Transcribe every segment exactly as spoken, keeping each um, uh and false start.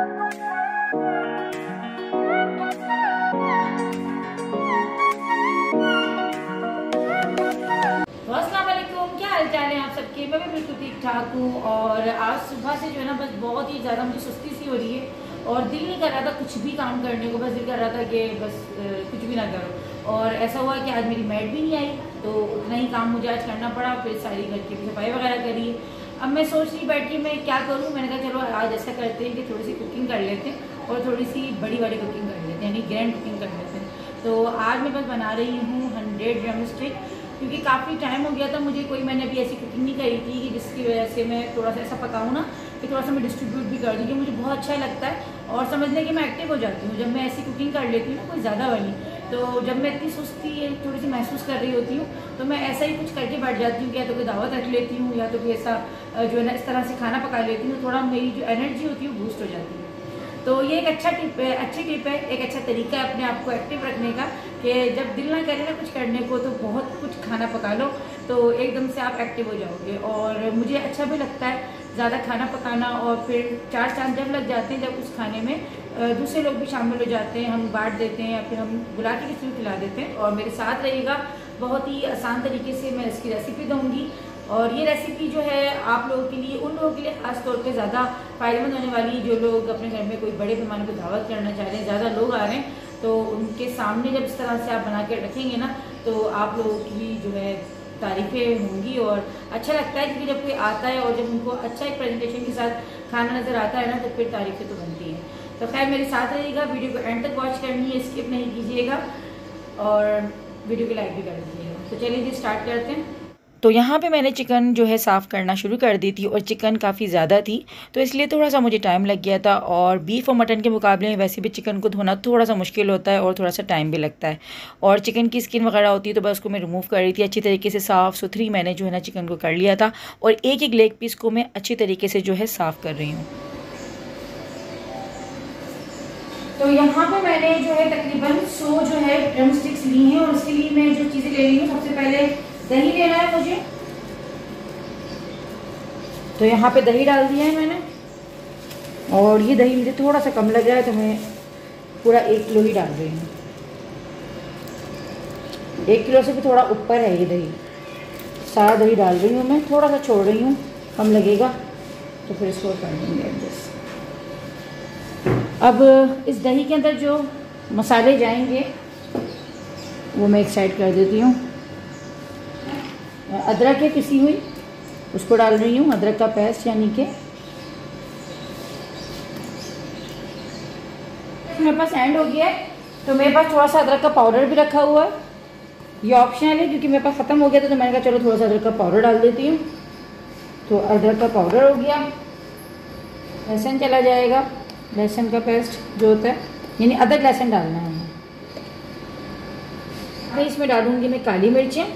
सबके मैं भी बिल्कुल ठीक ठाक हूँ। और आज सुबह से जो है ना बस बहुत ही ज़्यादा मुझे सुस्ती सी हो रही है और दिल नहीं कर रहा था कुछ भी काम करने को, बस दिल कर रहा था कि बस कुछ भी ना करो। और ऐसा हुआ कि आज मेरी मैड भी नहीं आई तो उतना ही काम मुझे आज करना पड़ा। फिर सारी घर की सफाई वगैरह करी। अब मैं सोच रही बैठ के मैं क्या करूँ। मैंने कहा चलो आज ऐसा करते हैं कि थोड़ी सी कुकिंग कर लेते हैं और थोड़ी सी बड़ी वाली कुकिंग कर लेते हैं, यानी ग्रैंड कुकिंग कर लेते हैं। तो आज मैं बस बना रही हूँ हंड्रेड ड्रम स्टिक, क्योंकि काफ़ी टाइम हो गया था मुझे कोई मैंने अभी ऐसी कुकिंग नहीं करी थी कि जिसकी वजह से मैं थोड़ा सा ऐसा पकाऊँ ना कि थोड़ा सा मैं डिस्ट्रीब्यूट भी कर दूँ, कि मुझे बहुत अच्छा लगता है और समझने कि मैं एक्टिव हो जाती हूँ जब मैं ऐसी कुकिंग कर लेती हूँ ना कोई ज़्यादा वाली। तो जब मैं इतनी सुस्ती थोड़ी सी महसूस कर रही होती हूँ तो मैं ऐसा ही कुछ करके बैठ जाती हूँ, या तो कोई दावत रख लेती हूँ या तो कोई ऐसा जो है ना इस तरह से खाना पका लेती हूँ, थोड़ा मेरी जो एनर्जी होती है वो बूस्ट हो जाती है। तो ये एक अच्छा टिप है, अच्छी टिप है, एक अच्छा तरीका है अपने आप को एक्टिव रखने का कि जब दिल ना करे ना कुछ करने को तो बहुत कुछ खाना पका लो तो एकदम से आप एक्टिव हो जाओगे। और मुझे अच्छा भी लगता है ज़्यादा खाना पकाना, और फिर चार चांद जब लग जाते हैं जब उस खाने में दूसरे लोग भी शामिल हो जाते हैं, हम बांट देते हैं या फिर हम बुला के किसी को खिला देते हैं। और मेरे साथ रहेगा, बहुत ही आसान तरीके से मैं इसकी रेसिपी दूँगी। और ये रेसिपी जो है आप लोगों के लिए, उन लोगों के लिए खास तौर पे ज़्यादा फायदेमंद होने वाली जो लोग अपने घर में कोई बड़े पैमाने पर दावत करना चाह रहे हैं, ज़्यादा लोग आ रहे हैं, तो उनके सामने जब इस तरह से आप बना के रखेंगे ना तो आप लोगों की जो है तारीफ़ें होंगी और अच्छा लगता है। क्योंकि जब कोई आता है और जब उनको अच्छा एक प्रेजेंटेशन के साथ खाना नज़र आता है ना तो फिर तारीफ़ें तो बनती हैं। तो खैर मेरे साथ रहिएगा, वीडियो को एंड तक वॉच करनी है, स्किप नहीं कीजिएगा और वीडियो को लाइक भी कर दीजिएगा। तो चलिए जी स्टार्ट करते हैं। तो यहाँ पे मैंने चिकन जो है साफ़ करना शुरू कर दी थी और चिकन काफ़ी ज़्यादा थी तो इसलिए थोड़ा सा मुझे टाइम लग गया था। और बीफ और मटन के मुकाबले में वैसे भी चिकन को धोना थोड़ा सा मुश्किल होता है और थोड़ा सा टाइम भी लगता है। और चिकन की स्किन वगैरह होती है तो बस उसको मैं रिमूव कर रही थी अच्छी तरीके से, साफ़ सुथरी मैंने जो है ना चिकन को कर लिया था। और एक एक लेग पीस को मैं अच्छी तरीके से जो है साफ़ कर रही हूँ। तो यहाँ पे मैंने जो है तकरीबन सौ जो है ड्रम स्टिक्स ली हैं और उसके लिए मैं जो चीज़ें ले रही हूँ, सबसे पहले दही लेना है मुझे। तो यहाँ पे दही डाल दिया है मैंने और ये दही मुझे थोड़ा सा कम लग रहा है तो मैं पूरा एक किलो ही डाल रही हूँ। एक किलो से भी थोड़ा ऊपर है ये दही, सारा दही डाल रही हूँ मैं, थोड़ा सा छोड़ रही हूँ, कम लगेगा तो फिर इसको कर देंगे एडजस्ट। अब इस दही के अंदर जो मसाले जाएंगे वो मैं एक साइड कर देती हूँ। अदरक है पिसी हुई, उसको डाल रही हूँ, अदरक का पेस्ट यानी कि मेरे पास एंड हो गया है तो मेरे पास थोड़ा सा अदरक का पाउडर भी रखा हुआ है। ये ऑप्शनल है क्योंकि मेरे पास ख़त्म हो गया था तो मैंने कहा चलो थोड़ा सा अदरक का पाउडर डाल देती हूँ। तो अदरक का पाउडर हो गया, लहसुन चला जाएगा, लहसुन का पेस्ट जो होता है यानी अदरक लहसुन डालना है। मैं इसमें डालूंगी मैं काली मिर्चें,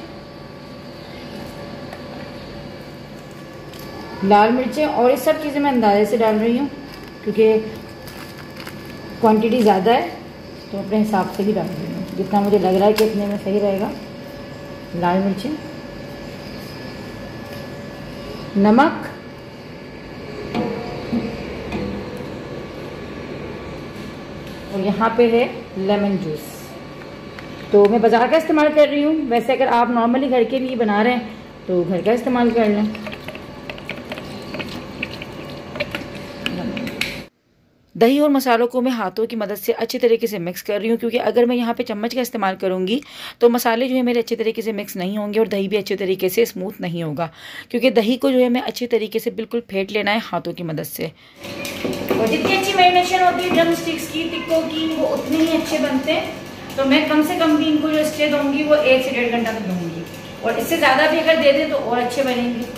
लाल मिर्चें, और ये सब चीज़ें मैं अंदाजे से डाल रही हूँ क्योंकि क्वांटिटी ज़्यादा है तो अपने हिसाब से ही डाल रही हूँ, जितना मुझे लग रहा है कि इतने में सही रहेगा। लाल मिर्चें, नमक, और यहाँ पे है लेमन जूस। तो मैं बाज़ार का इस्तेमाल कर रही हूँ, वैसे अगर आप नॉर्मली घर के लिए बना रहे हैं तो घर का इस्तेमाल कर लें। दही और मसालों को मैं हाथों की मदद से अच्छी तरीके से मिक्स कर रही हूँ क्योंकि अगर मैं यहाँ पे चम्मच का इस्तेमाल करूँगी तो मसाले जो है मेरे अच्छे तरीके से मिक्स नहीं होंगे और दही भी अच्छे तरीके से स्मूथ नहीं होगा, क्योंकि दही को जो है मैं अच्छे तरीके से बिल्कुल फेंट लेना है हाथों की मदद से। और जितनी अच्छी मैरिनेशन होती है ड्रम स्टिक्स की, टिक्कों की, वो उतने ही अच्छे बनते हैं। तो मैं कम से कम भी इनको जो स्टे दूँगी वो एक से डेढ़ घंटा तक दूँगी, और इससे ज़्यादा भी अगर दे दें तो और अच्छे बनेंगे।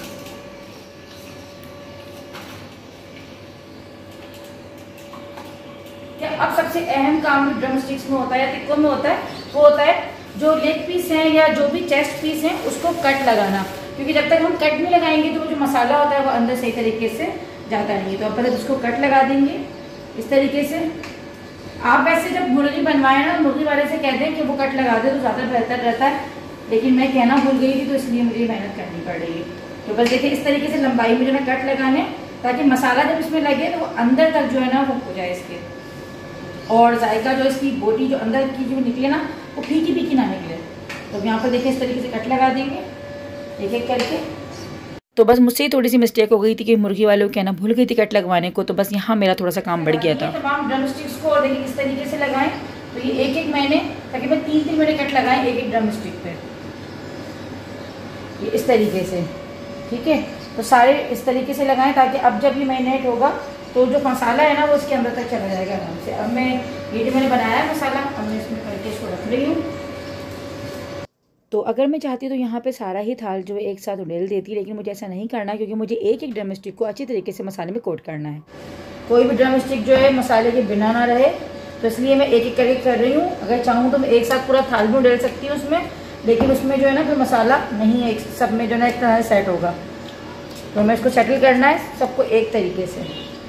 अब सबसे अहम काम जो ड्रम स्टिक्स में होता है या टिक्कों में होता है वो होता है जो लेग पीस हैं या जो भी चेस्ट पीस हैं उसको कट लगाना, क्योंकि जब तक हम कट नहीं लगाएंगे तो वो जो मसाला होता है वो अंदर सही तरीके से जाता नहीं है। तो अब पहले उसको कट लगा देंगे इस तरीके से। आप वैसे जब मुर्गी बनवाएं ना मुर्गी वाले से कह दें कि वो कट लगा दे तो ज़्यादा बेहतर रहता है, लेकिन मैं कहना भूल गई थी तो इसलिए मुझे मेहनत करनी पड़ रही है। तो बस देखिए इस तरीके से लंबाई में जो ना कट लगाने, ताकि मसाला जब इसमें लगे तो वो अंदर तक जो है ना वो हो जाए इसके, और जायका जो इसकी बोटी जो अंदर की जो निकले ना वो फीकी फीकी ना निकले। तो यहाँ पर देखिए इस तरीके से कट लगा देंगे एक एक करके। तो बस मुझसे ही थोड़ी सी मिस्टेक हो गई थी कि मुर्गी वालों को कहना भूल गई थी कट लगवाने को, तो बस यहाँ मेरा थोड़ा सा काम बढ़ गया था। तमाम ड्रम स्टिक्स को और देखिए किस तरीके से लगाएं, तो ये एक एक मैंने तकरीबन तीन तीन मैंने कट लगाए एक एक ड्रम स्टिक पे, ये इस तरीके से, ठीक है। तो सारे इस तरीके से लगाएं ताकि अब जब ये मैरिनेट होगा तो जो मसाला है ना वो इसके अंदर तक चला जाएगा आराम से। अब मैं ये जो मैंने बनाया है मसाला, अब मैं इसमें करके इसको रख रही हूँ। तो अगर मैं चाहती तो यहाँ पे सारा ही थाल जो है एक साथ उड़ेल देती, लेकिन मुझे ऐसा नहीं करना क्योंकि मुझे एक एक ड्रम स्टिक को अच्छी तरीके से मसाले में कोट करना है। कोई भी ड्रम स्टिक जो है मसाले के बिना ना रहे, तो इसलिए मैं एक एक करके कर रही हूँ। अगर चाहूँ तो मैं एक साथ पूरा थाल भी उड़ेल सकती हूँ उसमें, लेकिन उसमें जो है ना फिर मसाला नहीं है, सब में जो है ना एक तरह से सेट होगा। तो हमें इसको सेटल करना है सबको एक तरीके से।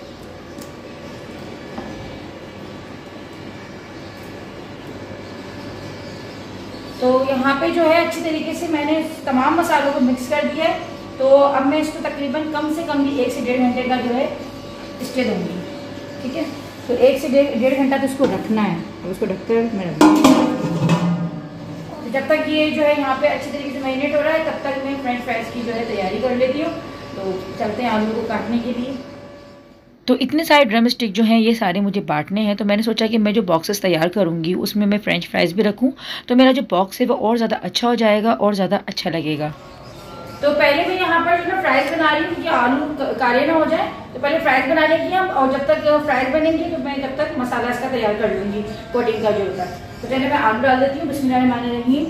तो यहाँ पे जो है अच्छी तरीके से मैंने तमाम मसालों को मिक्स कर दिया है। तो अब मैं इसको तकरीबन कम से कम भी एक से डेढ़ घंटे का जो है स्टे दूँगी, ठीक है। तो एक से डेढ़ डेढ़ घंटा तो इसको रखना है, तो इसको ढककर मैं रख दूँगी। तो जब तक ये जो है यहाँ पे अच्छी तरीके से मैरिनेट हो रहा है तब तक मैं फ्रेंच फ्राइज की जो है तैयारी कर लेती हूँ। तो चलते हैं आलू को काटने के लिए। तो इतने सारे ड्रम स्टिक जो हैं ये सारे मुझे बांटने हैं, तो मैंने सोचा कि मैं जो बॉक्सेस तैयार करूँगी उसमें मैं फ्रेंच फ्राइज़ भी रखूँ, तो मेरा जो बॉक्स है वो और ज़्यादा अच्छा हो जाएगा और ज़्यादा अच्छा लगेगा। तो पहले मैं यहाँ पर जो ना फ्राइज़ बना रही हूँ कि आलू काले ना हो जाए, तो पहले फ्राइज़ बना लेंगे हम, और जब तक फ्राइज़ बनेंगी तो मैं जब तक मसाला इसका तैयार कर लूँगी कोटिंग का जो होता है। तो पहले मैं आलू डाल देती हूँ, बिस्मिल्लाहिर्रहमानिर्रहीम।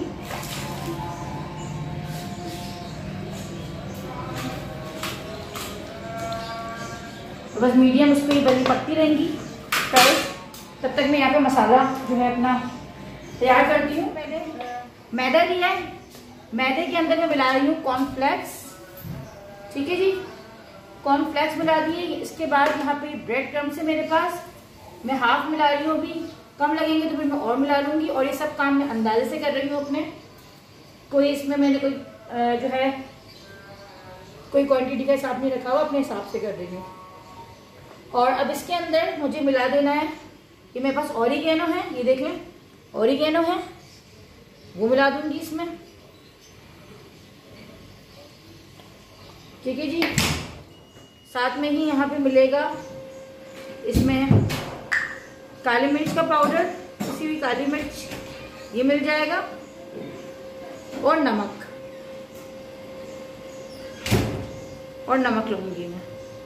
तो बस मीडियम उस पर बनी पकती रहेंगी फ्राइज, तब तक मैं यहाँ पे मसाला जो है अपना तैयार करती हूँ। मैंने मैदा लिया है, मैदे के अंदर मैं मिला रही हूँ कॉर्नफ्लेक्स, ठीक है जी। कॉर्नफ्लेक्स मिला दिए। इसके बाद यहाँ पे ब्रेड क्रम्स है मेरे पास, मैं हाफ मिला रही हूँ, अभी कम लगेंगे तो फिर मैं और मिला लूँगी। और ये सब काम मैं अंदाजे से कर रही हूँ अपने, कोई इसमें मैंने कोई जो है कोई क्वांटिटी का हिसाब नहीं रखा हुआ, अपने हिसाब से कर रही हूँ। और अब इसके अंदर मुझे मिला देना है, ये मेरे पास ऑरिगेनो है, ये देख लें ऑरिगेनो है, वो मिला दूंगी इसमें, ठीक है जी। साथ में ही यहाँ पे मिलेगा इसमें काली मिर्च का पाउडर, किसी भी काली मिर्च ये मिल जाएगा, और नमक, और नमक लूंगी मैं।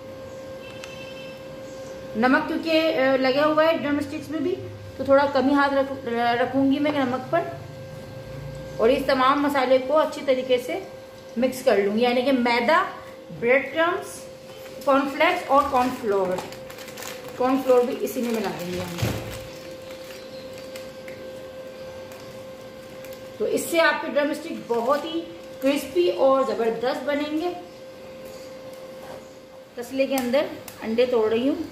नमक क्योंकि लगा हुआ है ड्रम स्टिक्स में भी, तो थोड़ा कम ही हाथ रख, रखूंगी मैं नमक पर। और इस तमाम मसाले को अच्छी तरीके से मिक्स कर लूंगी, यानी कि मैदा, ब्रेड क्रम्स, कॉर्नफ्लेक्स और कॉर्नफ्लोर, कॉर्नफ्लोर भी इसी में मिला देंगे हम। तो इससे आपके ड्रम स्टिक बहुत ही क्रिस्पी और जबरदस्त बनेंगे। तसले के अंदर अंडे तोड़ रही हूँ।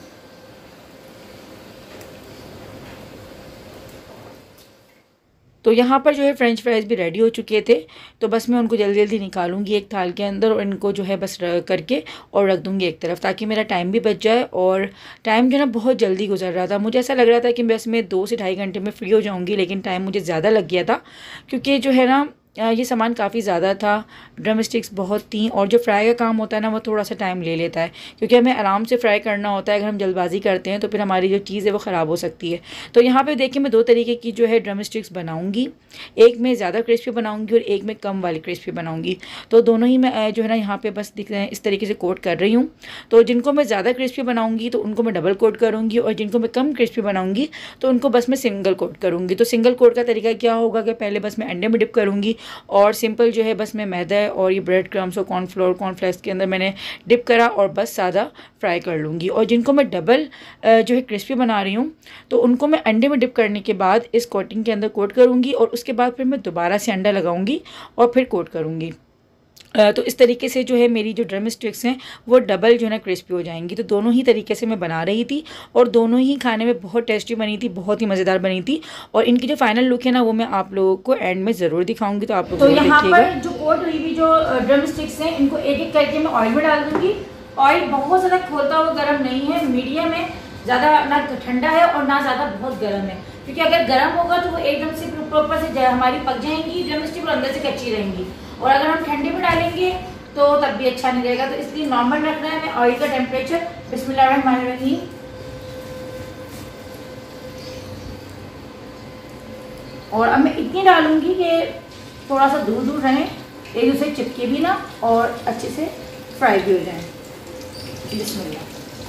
तो यहाँ पर जो है फ्रेंच फ्राइज़ भी रेडी हो चुके थे, तो बस मैं उनको जल्दी जल्दी निकालूंगी एक थाल के अंदर, और इनको जो है बस करके और रख दूंगी एक तरफ, ताकि मेरा टाइम भी बच जाए। और टाइम जो है ना बहुत जल्दी गुजर रहा था, मुझे ऐसा लग रहा था कि बस मैं दो से ढाई घंटे में फ्री हो जाऊँगी, लेकिन टाइम मुझे ज़्यादा लग गया था क्योंकि जो है ना ये सामान काफ़ी ज़्यादा था, ड्रम स्टिक्स बहुत थी, और जो फ्राई का काम होता है ना वो थोड़ा सा टाइम ले लेता है, क्योंकि हमें आराम से फ्राई करना होता है। अगर हम जल्दबाजी करते हैं तो फिर हमारी जो चीज़ है वो ख़राब हो सकती है। तो यहाँ पे देखिए मैं दो तरीके की जो है ड्रम स्टिक्स बनाऊँगी, एक में ज़्यादा क्रिस्पी बनाऊँगी और एक में कम वाली क्रिस्पी बनाऊँगी। तो दोनों ही मैं जो है ना यहाँ पर बस दिख रहे हैं इस तरीके से कोट कर रही हूँ। तो जिनको मैं ज़्यादा क्रिस्पी बनाऊँगी तो उनको मैं डबल कोट करूँगी, और जिनको मैं कम क्रिस्पी बनाऊँगी तो उनको बस मैं सिंगल कोट करूँगी। तो सिंगल कोट का तरीका क्या होगा कि पहले बस मैं अंडे में डिप करूँगी, और सिंपल जो है बस मैं मैदा और ये ब्रेड क्रम्स और कॉर्नफ्लोर कॉर्नफ्लेक्स के अंदर मैंने डिप करा और बस सादा फ्राई कर लूँगी। और जिनको मैं डबल जो है क्रिस्पी बना रही हूँ तो उनको मैं अंडे में डिप करने के बाद इस कोटिंग के अंदर कोट करूँगी, और उसके बाद फिर मैं दोबारा से अंडा लगाऊँगी और फिर कोट करूँगी। तो इस तरीके से जो है मेरी जो ड्रम स्टिक्स हैं वो डबल जो है ना क्रिस्पी हो जाएंगी। तो दोनों ही तरीके से मैं बना रही थी, और दोनों ही खाने में बहुत टेस्टी बनी थी, बहुत ही मज़ेदार बनी थी। और इनकी जो फाइनल लुक है ना वो मैं आप लोगों को एंड में ज़रूर दिखाऊंगी, तो आप लोग तो यहाँ पर जो कोट हुई हुई जो ड्रम स्टिक्स हैं इनको एक एक करके मैं ऑयल में डाल दूँगी, ऑयल बहुत ज़्यादा खोलता हुआ गर्म नहीं है, मीडियम है, ज़्यादा ना ठंडा है और ना ज़्यादा बहुत गर्म है, क्योंकि अगर गर्म होगा तो वो एकदम से प्रॉपर से हमारी पक जाएंगी ड्रमस्टिक और अंदर से कच्ची रहेंगी, और अगर हम ठंडे में डालेंगे तो तब भी अच्छा नहीं रहेगा। तो इसलिए नॉर्मल रखना है हमें ऑयल का टेम्परेचर। बिस्मिल्लाहिर्रहमानिर्रहीम। और अब मैं इतनी डालूंगी कि थोड़ा सा दूर दूर रहें, एक दूसरे चिपके भी ना और अच्छे से फ्राई भी हो जाए। बिस्मिल्लाह।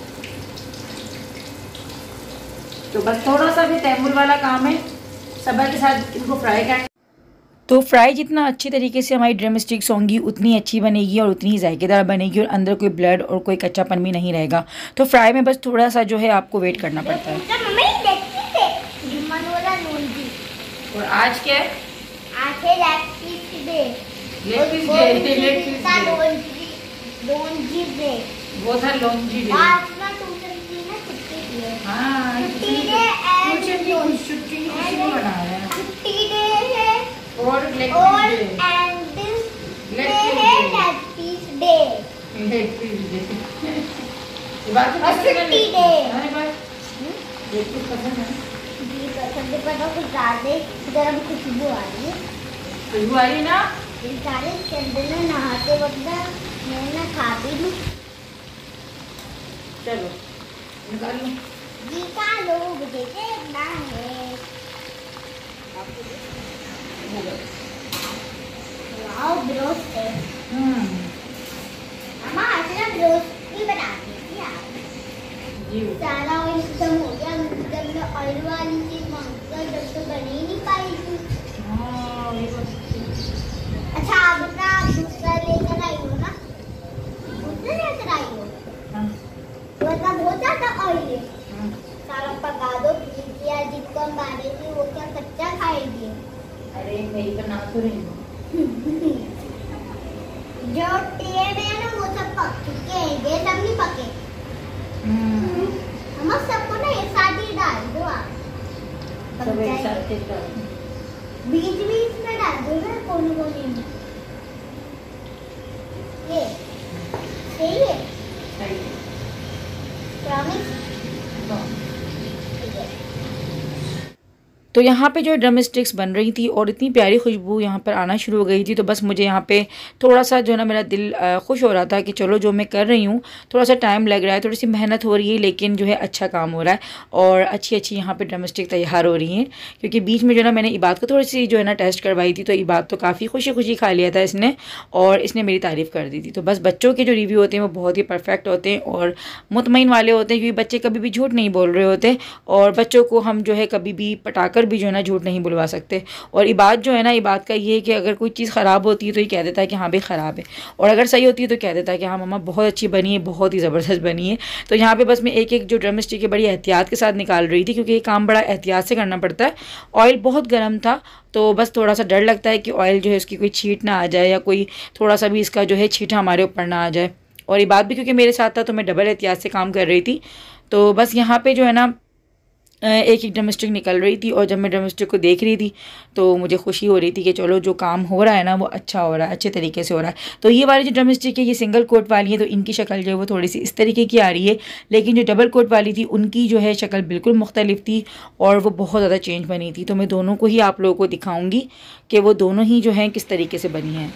तो बस थोड़ा सा भी तैमूर वाला काम है, सब्र के साथ इनको फ्राई करना। तो फ्राई जितना अच्छी तरीके से हमारी ड्रम स्टिक्स होंगी उतनी अच्छी बनेगी और उतनी ही जायकेदार बनेगी और अंदर कोई ब्लड और कोई कच्चापन भी नहीं रहेगा। तो फ्राई में बस थोड़ा सा जो है आपको वेट करना पड़ता है। और आज क्या है? आज है leg piece day. Leg piece day, leg piece day. लोंजी डे। वो था लोंजी डे। आज ना ट्यूशन की ना छुट्टी थी। हाँ, छुट्टी डे एंड छुट्टी की छुट्टी की खुशी में मना रहे हैं। छुट्टी डे है और लेग और piece day. And this day leg है piece leg piece day. Leg piece day. ये बात तो और पसंद है छुट्टी लेग डे। पीस। अरे बस लेग पीस पसंद है। जी पसंद है, पर कुछ ज्यादा गर्म खुशबू आ रही है। खुशबू आ रही है ना? इस सारे के अंदर ना नहाते वक्त ना मैं ना खा भी लूं। चलो निकाल लो। जी का लोग मुझे देखना है। वाओ ब्रोस्ट है। हम्म अम्मा आज ना ब्रोस्ट भी बना दी यार। जी सारा ऑयल खत्म हो गया, जब मैं ऑयल वाली चीज मांगता जब तो बन ही नहीं पाई थी। हाँ ये बात। अच्छा आप ना दूसरा लेकर आई हो ना, दूसरा लेकर आई हो हाँ मतलब बहुत ज्यादा ऑयल है। हाँ। सारा पका दो प्लीज यार, जिसको हम बारे थी वो क्या कच्चा खाएगी। अरे मेरी बना तो रही हूँ। जो ट्रे में है ना वो सब पक चुके हैं, ये सब नहीं पके। हम्म हम सबको ना एक साथ ही डाल दो आप, पक सब एक जाएंगे। साथ एक साथ। बीच बीच में डाल दो ना कोने कोने में। ये सही है सही है। प्रॉमिस। हाँ। तो यहाँ पे जो ड्रम स्टिक्स बन रही थी और इतनी प्यारी खुशबू यहाँ पर आना शुरू हो गई थी, तो बस मुझे यहाँ पे थोड़ा सा जो है ना मेरा दिल खुश हो रहा था कि चलो जो मैं कर रही हूँ थोड़ा सा टाइम लग रहा है, थोड़ी सी मेहनत हो रही है, लेकिन जो है अच्छा काम हो रहा है और अच्छी अच्छी यहाँ पे ड्रम स्टिक तैयार हो रही हैं। क्योंकि बीच में जो है ना मैंने इबाद को थोड़ी सी जो है ना टेस्ट करवाई थी, तो इबाद तो काफ़ी खुशी खुशी खा लिया था इसने और इसने मेरी तारीफ़ कर दी थी। तो बस बच्चों के जो रिव्यू होते हैं वो बहुत ही परफेक्ट होते हैं और मुतमईन वाले होते हैं, क्योंकि बच्चे कभी भी झूठ नहीं बोल रहे होते और बच्चों को हम जो है कभी भी पटाकर भी जो है ना झूठ नहीं बुलवा सकते। और इबाद जो है ना, इबाद का ये है कि अगर कोई चीज़ ख़राब होती है तो ये कह देता है कि हाँ भाई ख़राब है, और अगर सही होती है तो कह देता है कि हाँ मम्मा बहुत अच्छी बनी है, बहुत ही ज़बरदस्त बनी है। तो यहाँ पे बस मैं एक एक जो ड्रम स्टिक है बड़ी एहतियात के साथ निकाल रही थी, क्योंकि ये काम बड़ा एहतियात से करना पड़ता है। ऑयल बहुत गर्म था, तो बस थोड़ा सा डर लगता है कि ऑयल जो है उसकी कोई छींट ना आ जाए या कोई थोड़ा सा भी इसका जो है छींटा हमारे ऊपर ना आ जाए। और इबाद भी क्योंकि मेरे साथ था तो मैं डबल एहतियात से काम कर रही थी। तो बस यहाँ पे जो है ना एक एक ड्रम स्टिक निकल रही थी और जब मैं ड्रम स्टिक को देख रही थी तो मुझे खुशी हो रही थी कि चलो जो काम हो रहा है ना वो अच्छा हो रहा है, अच्छे तरीके से हो रहा है। तो ये वाली जो ड्रम स्टिक है ये सिंगल कोट वाली है, तो इनकी शक्ल जो है वो थोड़ी सी इस तरीके की आ रही है, लेकिन जो डबल कोट वाली थी उनकी जो है शक्ल बिल्कुल मुख्तलिफ थी और वो बहुत ज़्यादा चेंज बनी थी। तो मैं दोनों को ही आप लोगों को दिखाऊँगी कि वो दोनों ही जो हैं किस तरीके से बनी हैं।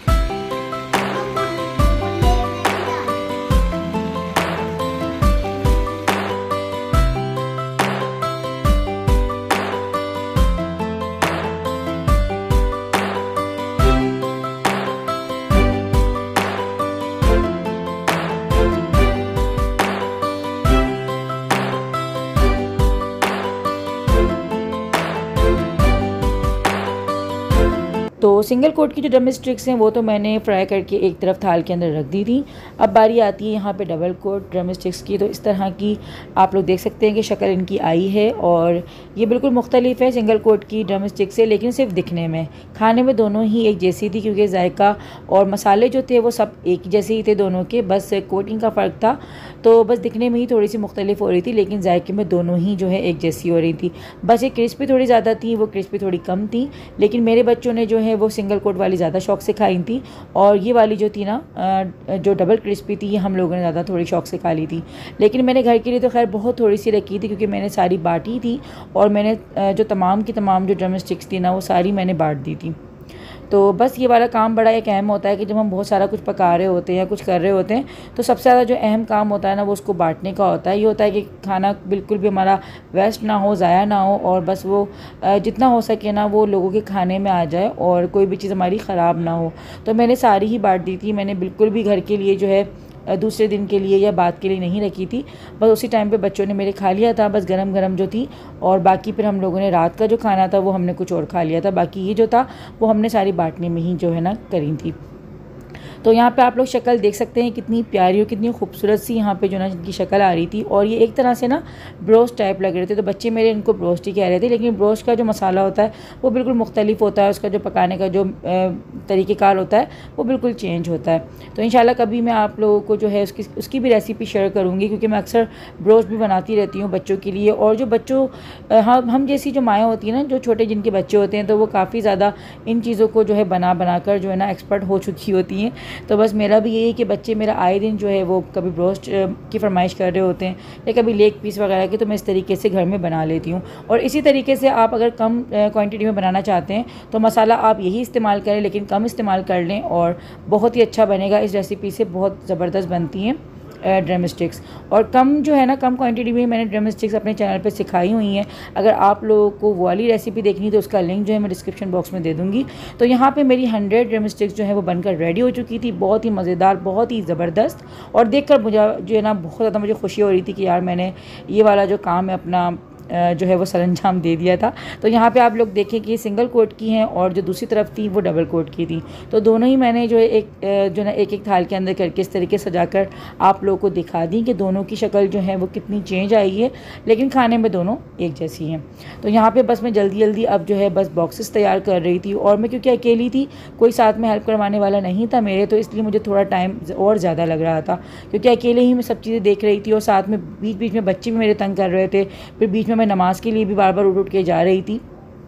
तो सिंगल कोट की जो ड्रम स्टिक्स हैं वो तो मैंने फ्राई करके एक तरफ थाल के अंदर रख दी थी। अब बारी आती है यहाँ पे डबल कोट ड्रम स्टिक्स की। तो इस तरह की आप लोग देख सकते हैं कि शक्ल इनकी आई है और ये बिल्कुल मुख्तलिफ है सिंगल कोट की ड्रम स्टिक से, लेकिन सिर्फ दिखने में। खाने में दोनों ही एक जैसी थी, क्योंकि जायका और मसाले जो थे वो सब एक जैसे ही थे दोनों के, बस कोटिंग का फ़र्क था। तो बस दिखने में ही थोड़ी सी मुख्तलिफ हो रही थी, लेकिन जायके में दोनों ही जो है एक जैसी हो रही थी। बस ये क्रिस्पी थोड़ी ज़्यादा थी, वो क्रिस्पी थोड़ी कम थी, लेकिन मेरे बच्चों ने जो है वो वो सिंगल कोट वाली ज़्यादा शौक से खाई थी, और ये वाली जो थी ना जो डबल क्रिस्पी थी ये हम लोगों ने ज़्यादा थोड़ी शौक से खा ली थी। लेकिन मैंने घर के लिए तो खैर बहुत थोड़ी सी रखी थी, क्योंकि मैंने सारी बाँटी थी, और मैंने जो तमाम की तमाम जो ड्रम स्टिक्स थी ना वो सारी मैंने बाँट दी थी। तो बस ये वाला काम बड़ा एक अहम होता है कि जब हम बहुत सारा कुछ पका रहे होते हैं या कुछ कर रहे होते हैं, तो सबसे ज़्यादा जो अहम काम होता है ना वो उसको बांटने का होता है। ये होता है कि खाना बिल्कुल भी हमारा वेस्ट ना हो, ज़ाया ना हो, और बस वो जितना हो सके ना वो लोगों के खाने में आ जाए और कोई भी चीज़ हमारी ख़राब ना हो। तो मैंने सारी ही बांट दी थी, मैंने बिल्कुल भी घर के लिए जो है दूसरे दिन के लिए या बात के लिए नहीं रखी थी। बस उसी टाइम पे बच्चों ने मेरे खा लिया था, बस गरम गरम जो थी, और बाकी फिर हम लोगों ने रात का जो खाना था वो हमने कुछ और खा लिया था। बाकी ये जो था वो हमने सारी बांटने में ही जो है ना करी थी। तो यहाँ पे आप लोग शक्ल देख सकते हैं कितनी प्यारी और कितनी खूबसूरत सी यहाँ पे जो ना इनकी शक्ल आ रही थी, और ये एक तरह से ना ब्रोस्ट टाइप लग रहे थे। तो बच्चे मेरे इनको ब्रोस्ट ही कह रहे थे, लेकिन ब्रोस्ट का जो मसाला होता है वो बिल्कुल मुख्तलिफ होता है, उसका जो पकाने का जो तरीक़ेकार होता है वो बिल्कुल चेंज होता है। तो इंशाल्लाह कभी मैं आप लोगों को जो है उसकी उसकी भी रेसिपी शेयर करूँगी, क्योंकि मैं अक्सर ब्रोस्ट भी बनाती रहती हूँ बच्चों के लिए। और जो बच्चों हम हम जैसी जो माएँ होती हैं ना, जो छोटे जिनके बच्चे होते हैं, तो वो काफ़ी ज़्यादा इन चीज़ों को जो है बना बना कर जो है ना एक्सपर्ट हो चुकी होती हैं। तो बस मेरा भी यही है कि बच्चे मेरा आए दिन जो है वो कभी ब्रोस्ट की फरमाइश कर रहे होते हैं या कभी लेग पीस वगैरह की, तो मैं इस तरीके से घर में बना लेती हूँ। और इसी तरीके से आप अगर कम क्वांटिटी में बनाना चाहते हैं तो मसाला आप यही इस्तेमाल करें, लेकिन कम इस्तेमाल कर लें और बहुत ही अच्छा बनेगा। इस रेसिपी से बहुत ज़बरदस्त बनती हैं ड्रम स्टिक्स। और कम जो है ना कम क्वांटिटी में मैंने ड्रम स्टिक्स अपने चैनल पे सिखाई हुई हैं। अगर आप लोगों को वो वाली रेसिपी देखनी तो उसका लिंक जो है मैं डिस्क्रिप्शन बॉक्स में दे दूँगी। तो यहाँ पे मेरी हंड्रेड ड्रम स्टिक्स जो है वो बनकर रेडी हो चुकी थी, बहुत ही मज़ेदार, बहुत ही ज़बरदस्त। और देखकर मुझे जो है ना बहुत ज़्यादा मुझे खुशी हो रही थी कि यार मैंने ये वाला जो काम है अपना जो है वो सरंजाम दे दिया था। तो यहाँ पे आप लोग देखें कि सिंगल कोट की हैं और जो दूसरी तरफ थी वो डबल कोट की थी। तो दोनों ही मैंने जो है एक जो ना एक एक थाल के अंदर करके इस तरीके सजाकर आप लोगों को दिखा दी कि दोनों की शक्ल जो है वो कितनी चेंज आई है, लेकिन खाने में दोनों एक जैसी हैं। तो यहाँ पे बस मैं जल्दी जल्दी अब जो है बस बॉक्सेस तैयार कर रही थी, और मैं क्योंकि अकेली थी, कोई साथ में हेल्प करवाने वाला नहीं था मेरे, तो इसलिए मुझे थोड़ा टाइम और ज़्यादा लग रहा था, क्योंकि अकेले ही मैं सब चीज़ें देख रही थी और साथ में बीच बीच में बच्चे भी मेरे तंग कर रहे थे। फिर बीच में मैं नमाज़ के लिए भी बार बार उठ उठ के जा रही थी,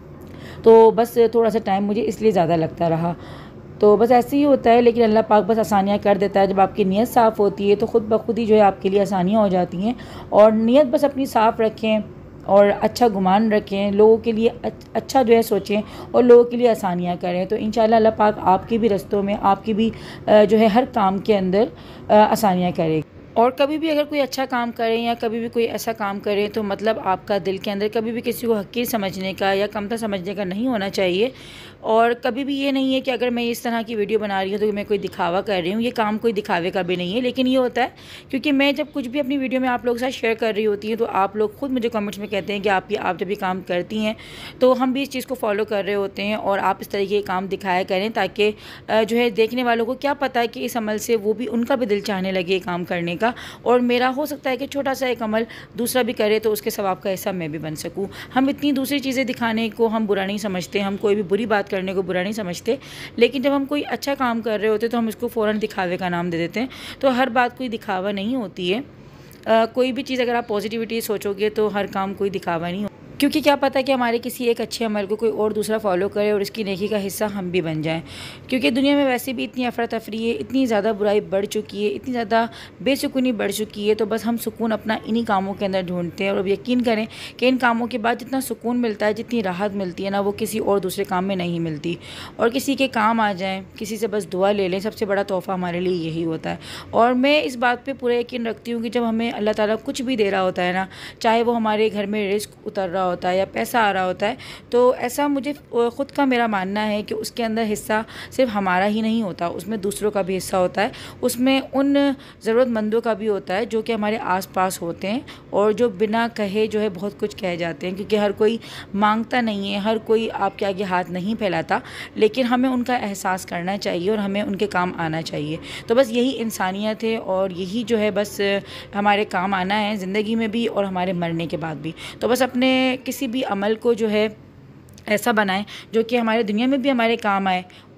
तो बस थोड़ा सा टाइम मुझे इसलिए ज़्यादा लगता रहा। तो बस ऐसे ही होता है, लेकिन अल्लाह पाक बस आसानियाँ कर देता है। जब आपकी नीयत साफ़ होती है तो ख़ुद ब खुद ही जो है आपके लिए आसानियाँ हो जाती हैं। और नीयत बस अपनी साफ़ रखें और अच्छा गुमान रखें, लोगों के लिए अच्छा जो है सोचें और लोगों के लिए आसानियाँ करें, तो इंशाल्लाह अल्लाह पाक आपके भी रस्तों में, आपकी भी जो है हर काम के अंदर आसानियाँ करेगी। और कभी भी अगर कोई अच्छा काम करें या कभी भी कोई ऐसा काम करें तो मतलब आपका दिल के अंदर कभी भी किसी को हक़ीर समझने का या कमतर समझने का नहीं होना चाहिए। और कभी भी ये नहीं है कि अगर मैं इस तरह की वीडियो बना रही हूँ तो मैं कोई दिखावा कर रही हूँ, ये काम कोई दिखावे का भी नहीं है। लेकिन ये होता है क्योंकि मैं जब कुछ भी अपनी वीडियो में आप लोगों के साथ शेयर कर रही होती हूँ तो आप लोग खुद मुझे कमेंट्स में कहते हैं कि आप ये आप जब ये काम करती हैं तो हम भी इस चीज़ को फॉलो कर रहे होते हैं और आप इस तरीके के काम दिखाया करें, ताकि जो है देखने वालों को क्या पता है कि इस अमल से वो भी उनका भी दिल चाहने लगे काम करने का, और मेरा हो सकता है कि छोटा सा एक अमल दूसरा भी करे तो उसके सवाब का हिस्सा मैं भी बन सकूँ। हम इतनी दूसरी चीज़ें दिखाने को हम बुरा नहीं समझते, हम कोई भी बुरी बात करने को बुरा नहीं समझते, लेकिन जब हम कोई अच्छा काम कर रहे होते तो हम इसको फ़ौरन दिखावे का नाम दे देते हैं। तो हर बात कोई दिखावा नहीं होती है। आ, कोई भी चीज़ अगर आप पॉजिटिविटी सोचोगे तो हर काम कोई दिखावा नहीं हो, क्योंकि क्या पता कि हमारे किसी एक अच्छे अमल को कोई और दूसरा फॉलो करे और इसकी नेकी का हिस्सा हम भी बन जाएं। क्योंकि दुनिया में वैसे भी इतनी अफरा तफरी है, इतनी ज़्यादा बुराई बढ़ चुकी है, इतनी ज़्यादा बेसुकूनी बढ़ चुकी है, तो बस हम सुकून अपना इन्हीं कामों के अंदर ढूंढते हैं। और अब यकीन करें कि इन कामों के बाद जितना सुकून मिलता है, जितनी राहत मिलती है ना, वो किसी और दूसरे काम में नहीं मिलती। और किसी के काम आ जाएँ, किसी से बस दुआ ले लें, सबसे बड़ा तोहफ़ा हमारे लिए यही होता है। और मैं इस बात पर पूरा यकीन रखती हूँ कि जब हमें अल्लाह ताला कुछ भी दे रहा होता है ना, चाहे वो हमारे घर में रिस्क उतर रहा होता है या पैसा रहा होता है, तो ऐसा मुझे ख़ुद का मेरा मानना है कि उसके अंदर हिस्सा सिर्फ हमारा ही नहीं होता, उसमें दूसरों का भी हिस्सा होता है, उसमें उन ज़रूरतमंदों का भी होता है जो कि हमारे आसपास होते हैं और जो बिना कहे जो है बहुत कुछ कह जाते हैं। क्योंकि हर कोई मांगता नहीं है, हर कोई आपके आगे हाथ नहीं फैलाता, लेकिन हमें उनका एहसास करना चाहिए और हमें उनके काम आना चाहिए। तो बस यही इंसानियत है और यही जो है बस हमारे काम आना है ज़िंदगी में भी और हमारे मरने के बाद भी। तो बस अपने किसी भी अमल को जो है ऐसा बनाएं जो कि हमारे दुनिया में भी हमारे काम आए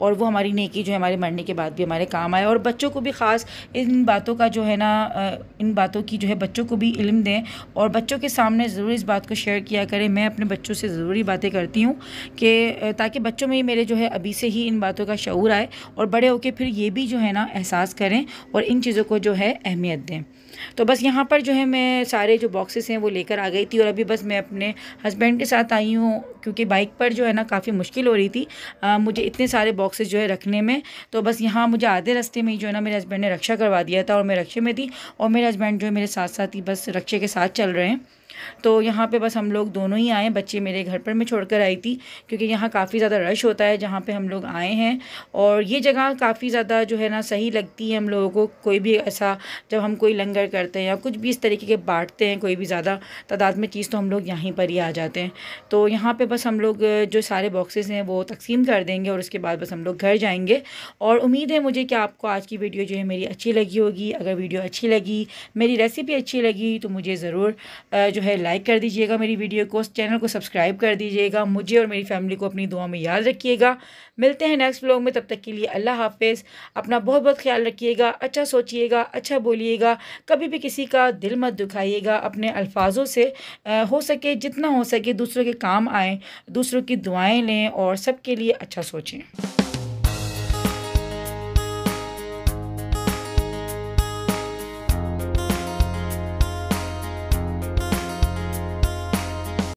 और वो हमारी नेकी जो है हमारे मरने के बाद भी हमारे काम आए। और बच्चों को भी ख़ास इन बातों का जो है ना इन बातों की जो है बच्चों को भी इल्म दें और बच्चों के सामने ज़रूर इस बात को शेयर किया करें। मैं अपने बच्चों से ज़रूरी बातें करती हूँ कि ताकि बच्चों में मेरे जो है अभी से ही इन बातों का शऊर आए और बड़े होकर फिर ये भी जो है ना एहसास करें और इन चीज़ों को जो है अहमियत दें। तो बस यहाँ पर जो है मैं सारे जो बॉक्सेस हैं वो लेकर आ गई थी और अभी बस मैं अपने हस्बैंड के साथ आई हूँ क्योंकि बाइक पर जो है ना काफ़ी मुश्किल हो रही थी आ, मुझे इतने सारे बॉक्सेस जो है रखने में। तो बस यहाँ मुझे आधे रास्ते में ही जो है ना मेरे हस्बैंड ने रक्षा करवा दिया था और मैं रक्षे में थी और मेरे हस्बैंड जो है मेरे साथ साथ ही बस रक्षे के साथ चल रहे हैं। तो यहाँ पे बस हम लोग दोनों ही आए, बच्चे मेरे घर पर मैं छोड़कर आई थी क्योंकि यहाँ काफ़ी ज़्यादा रश होता है जहाँ पे हम लोग आए हैं। और ये जगह काफ़ी ज़्यादा जो है ना सही लगती है हम लोगों को। कोई भी ऐसा जब हम कोई लंगर करते हैं या कुछ भी इस तरीके के बांटते हैं कोई भी ज़्यादा तादाद में चीज़ तो हम लोग यहीं पर ही आ जाते हैं। तो यहाँ पर बस हम लोग जो सारे बॉक्सेस हैं वो तकसीम कर देंगे और उसके बाद बस हम लोग घर जाएँगे। और उम्मीद है मुझे कि आपको आज की वीडियो जो है मेरी अच्छी लगी होगी। अगर वीडियो अच्छी लगी, मेरी रेसिपी अच्छी लगी तो मुझे ज़रूर जो है लाइक कर दीजिएगा मेरी वीडियो को, चैनल को सब्सक्राइब कर दीजिएगा। मुझे और मेरी फैमिली को अपनी दुआ में याद रखिएगा। मिलते हैं नेक्स्ट व्लॉग में, तब तक के लिए अल्लाह हाफिज़। अपना बहुत बहुत ख्याल रखिएगा, अच्छा सोचिएगा, अच्छा बोलिएगा, कभी भी किसी का दिल मत दुखाइएगा। अपने अल्फाजों से आ, हो सके जितना हो सके दूसरों के काम आएँ, दूसरों की दुआएं लें और सबके लिए अच्छा सोचें।